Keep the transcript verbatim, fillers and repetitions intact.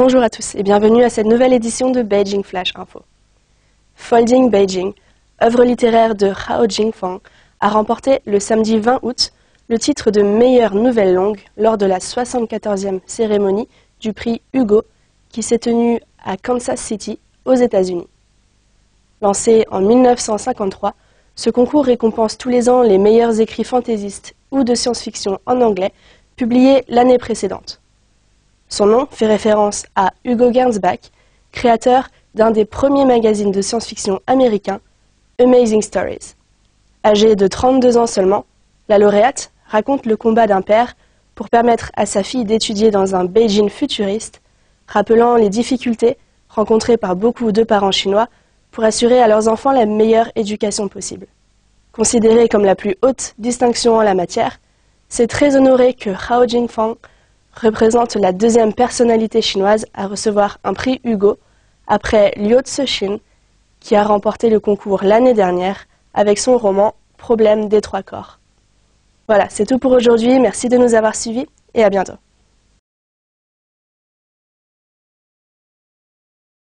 Bonjour à tous et bienvenue à cette nouvelle édition de Beijing Flash Info. Folding Beijing, œuvre littéraire de Hao Jingfang, a remporté le samedi vingt août le titre de meilleure nouvelle longue lors de la soixante-quatorzième cérémonie du prix Hugo qui s'est tenue à Kansas City, aux États-Unis. Lancé en mille neuf cent cinquante-trois, ce concours récompense tous les ans les meilleurs écrits fantaisistes ou de science-fiction en anglais publiés l'année précédente. Son nom fait référence à Hugo Gernsback, créateur d'un des premiers magazines de science-fiction américains, Amazing Stories. Âgée de trente-deux ans seulement, la lauréate raconte le combat d'un père pour permettre à sa fille d'étudier dans un Beijing futuriste, rappelant les difficultés rencontrées par beaucoup de parents chinois pour assurer à leurs enfants la meilleure éducation possible. Considérée comme la plus haute distinction en la matière, c'est très honoré que Hao Jingfang représente la deuxième personnalité chinoise à recevoir un prix Hugo, après Liu Cixin, qui a remporté le concours l'année dernière avec son roman Problème des trois corps. Voilà, c'est tout pour aujourd'hui, merci de nous avoir suivis et à bientôt.